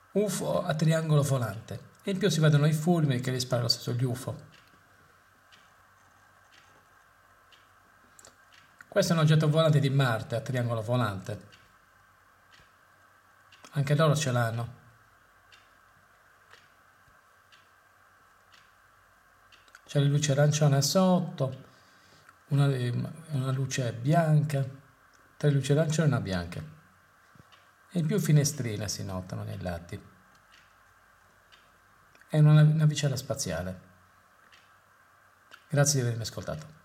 UFO a triangolo volante. E in più si vedono i fulmini che li sparano sugli UFO. Questo è un oggetto volante di Marte a triangolo volante. Anche loro ce l'hanno. C'è la luce arancione sotto, una luce bianca, 3 luci arancioni e una bianca. E in più finestrine si notano nei lati. È una navicella spaziale. Grazie di avermi ascoltato.